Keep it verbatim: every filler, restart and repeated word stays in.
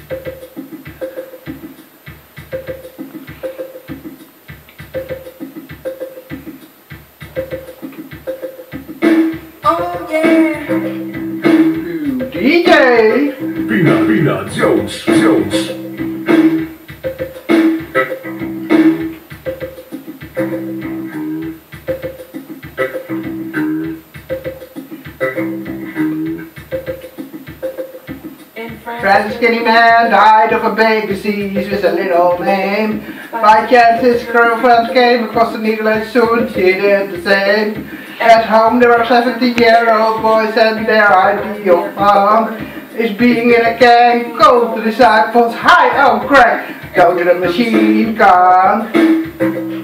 Oh yeah! D J! Pina, Pina, Jones, Jones. Francis Skinny Man died of a big disease with a little name. By chance his girlfriend came across the needle and soon she did the same. At home there were seventeen year old boys and their ideal fun is being in a gang, go to the disciples, hi, oh crack, go to the machine gun.